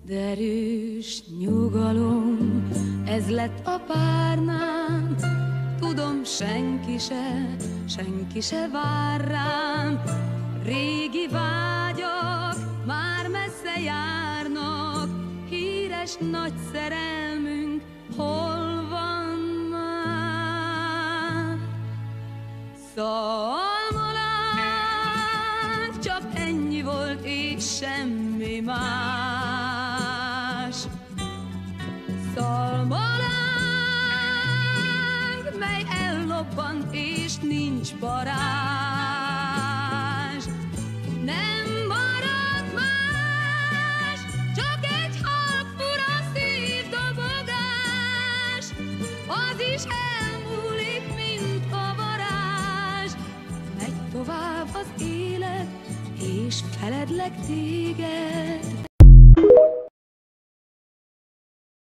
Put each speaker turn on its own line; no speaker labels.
Derűs nyugalom, ez lett a párnám, tudom, senki se vár rám. Régi vágyak már messze járnak, híres nagy szerelmünk hol van már? Szalmalánk, csak ennyi volt és semmi más. Szalmalánk, mely ellobbant és nincs parázs. Nem marad más, csak egy halk fura szívdobogás. Az is elmúlik, mint a varázs. Megy tovább az élet, és feledlek téged.